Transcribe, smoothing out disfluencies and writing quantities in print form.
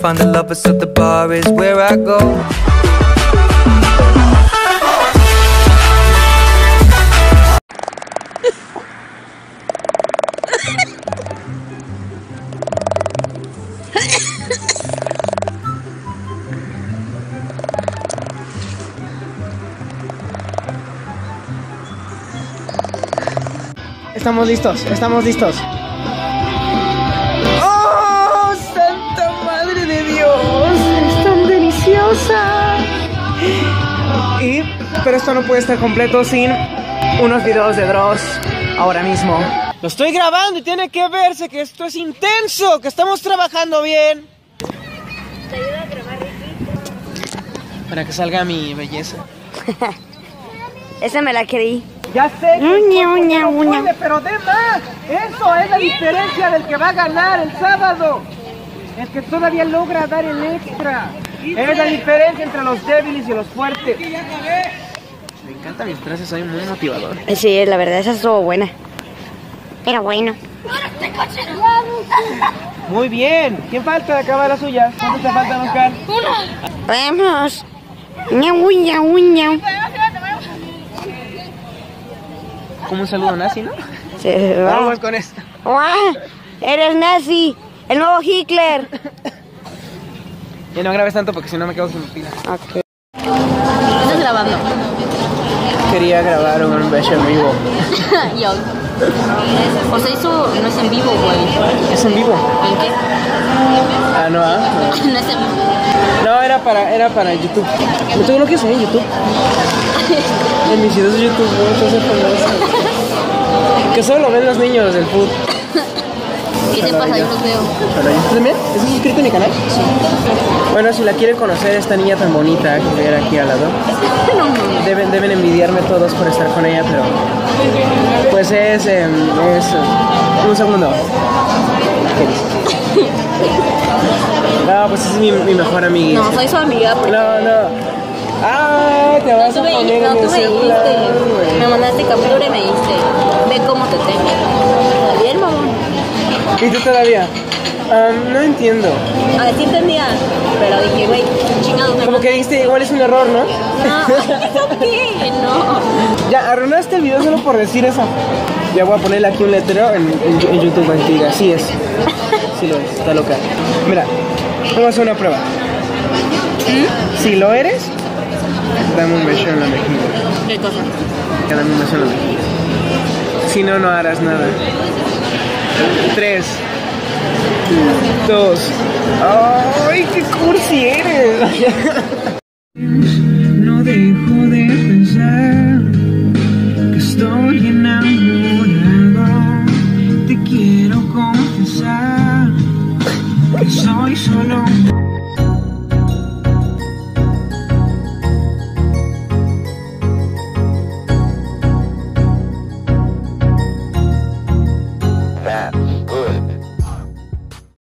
find the lovers, so the bar is where I go. Estamos listos, estamos listos. ¡Oh, santa madre de Dios! ¡Es tan deliciosa! Pero esto no puede estar completo sin unos videos de Dross ahora mismo. Lo estoy grabando y tiene que verse que esto es intenso, que estamos trabajando bien. Te ayuda a grabar, Ricky. Para que salga mi belleza. Esa me la creí. Ya sé que no puede, pero de más. Eso es la diferencia del que va a ganar el sábado. El que todavía logra dar el extra. Es la diferencia entre los débiles y los fuertes. Me encantan mis frases, soy muy motivador. Sí, la verdad, esa estuvo buena. Pero bueno. Muy bien. ¿Quién falta de acabar la suya? ¿Cuántos te faltan, Oscar? Vamos. Ñau, ñau, ñau. Como un saludo nazi, ¿no? Sí, Vamos con esto. Eres nazi. El nuevo Hitler. Y no grabes tanto porque si no me quedo sin pila. Ok. ¿Estás grabando? Quería grabar un beso en vivo. Yo. O sea, eso no es en vivo, güey. ¿Es en vivo? ¿En qué? Ah, no, No es en vivo. No, era para YouTube. ¿Tú lo que en YouTube? En mis videos de YouTube, ¿no? Entonces, que solo lo ven los niños del food. ¿Qué te pasa? Yo los veo. ¿Tú también? ¿Estás suscrito a mi canal? Sí. Bueno, si la quieren conocer, esta niña tan bonita que viene aquí al lado. Deben envidiarme todos por estar con ella, pero pues es un segundo. No, pues es mi mejor amiga. No, soy su amiga. Porque... No. Ah, te vas a poner en tú me ese plan, dijiste. Me mandaste captura y me dijiste, ve cómo te tengo. Bien, mamón. ¿Y tú todavía? No entiendo. A ver, sí entendía. Pero dije, güey, chingados. Como que dijiste, igual es un error, ¿no? No, ¿eso qué? No. Ya, arruinaste el video solo por decir eso. Ya voy a ponerle aquí un letrero en YouTube que diga, sí es. Sí lo es, está loca. Mira, vamos a hacer una prueba. Si lo eres, dame un beso en la mejilla. ¿Qué cosa? Dame un beso en la mejilla. Si no, no harás nada. 3, 2. ¡Ay, qué cursi eres! No dejo de pensar